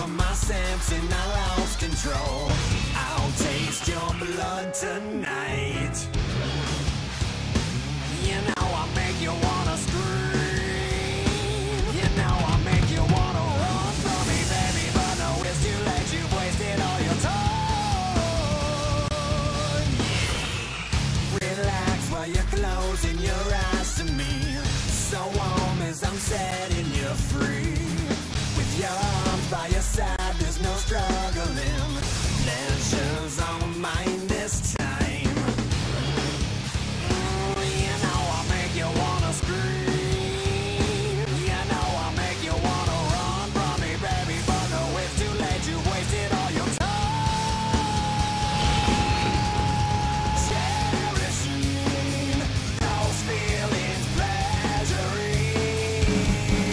over my sense and I lost control. I'll taste your blood tonight. You know I make you wanna scream. You know I make you wanna run from me, baby, but no, it's too late. You've wasted all your time. Relax while you're closing your eyes to me. So warm as I'm setting you free. With your arms by your side, there's no struggling. Pleasure's on mine this time. You know I make you wanna scream. You know I make you wanna run from me, baby, but no, it's too late. You've wasted all your time. Cherishing those feelings, pleasuring.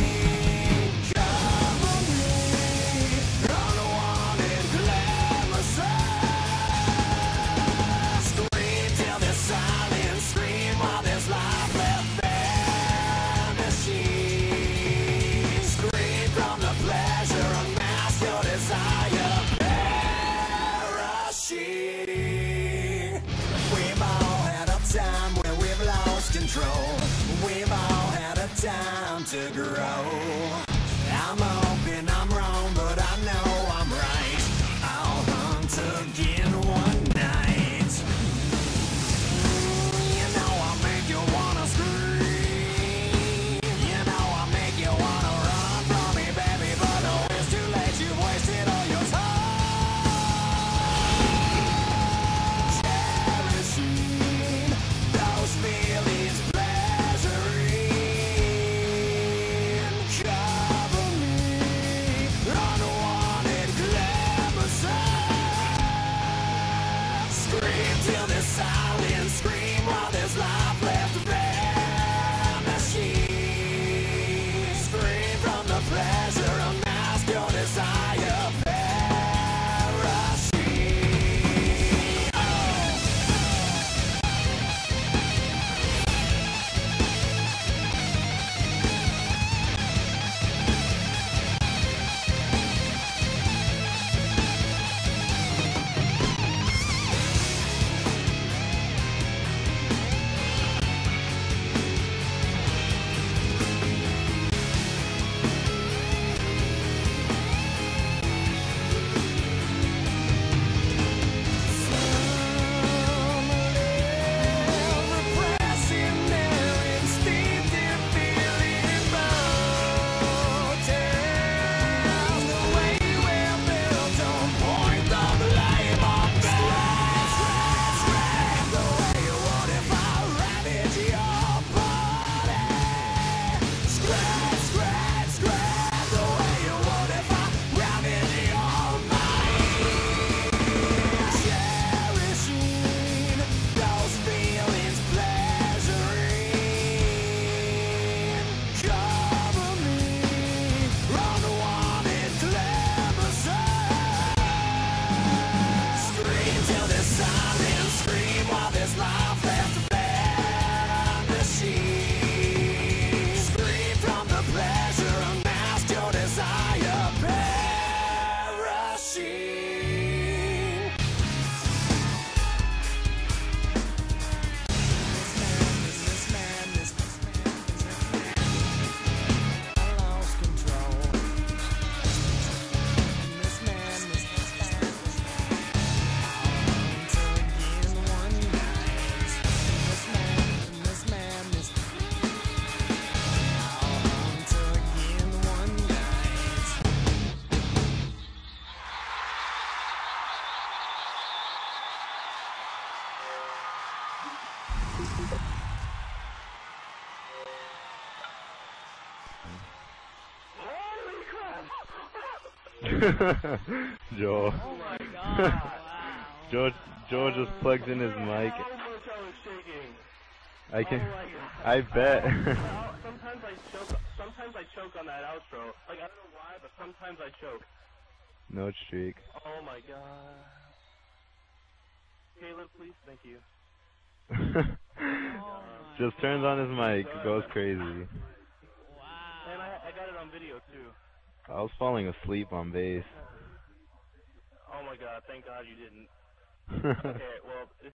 Cover me, unwanted glamorous. Scream till there's silence, scream while there's life left vanishing. Scream from the pleasure, unmask your desire, perishing. We've all had a time where we've lost control. We've all had a time to grow. I'm hoping I'm wrong, but I know I'm right. I'll hunt again one night. You know I make you wanna scream. You know I make you wanna run from me, baby, but no, it's too late. You've wasted all your time. Cherishing those feelings, pleasuring. Cover me, unwanted glamorous. Scream till there's silence, scream while there's life left vanishing. Scream from the pleasure, unmask your desire, perishing. Oh. Joe. Oh my god. Wow. Joe just plugs in his mic. I can. Oh my god. I bet. Sometimes I choke on that outro. Like, I don't know why, but sometimes I choke. No streak. Oh my god. Caleb, please, thank you. Just turns on his mic, goes crazy. Wow. And I got it on video too. I was falling asleep on bass. Oh my god, thank God you didn't. Okay, well,